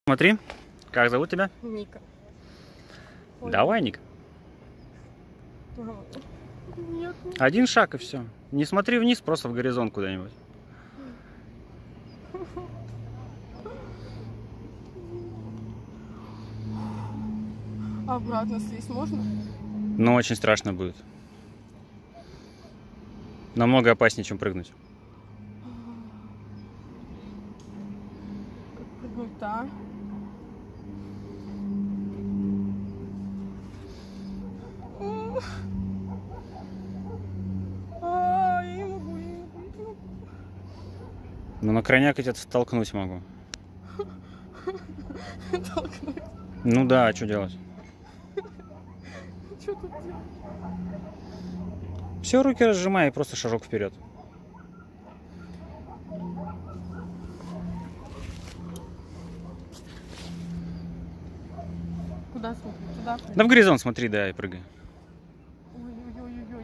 Смотри, как зовут тебя? Ника. Ой. Давай, Ник. Нет. Один шаг и все. Не смотри вниз, просто в горизонт куда-нибудь. Обратно слезть можно? Но очень страшно будет. Намного опаснее, чем прыгнуть. Как прыгнуть-то, я не могу, я не могу. Но на крайняк я тебя столкнуть могу. Толкнуть. Ну да, а что делать? Что тут делать? Все, руки разжимай и просто шажок вперед. Куда смотри? Туда? Да в горизонт смотри, да, и прыгай. Ой-ой-ой-ой.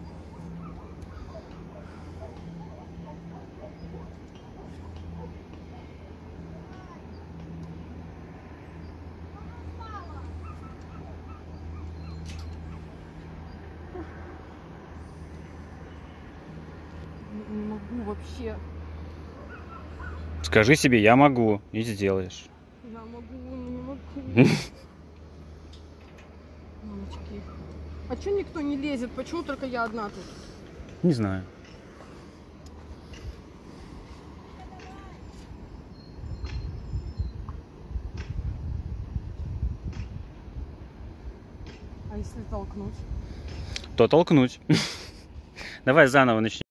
Не могу вообще. Скажи себе, я могу, и сделаешь. Я могу, но не могу. Мамочки. А чё никто не лезет? Почему только я одна тут? Не знаю. А если толкнуть? То толкнуть. Давай заново начнем.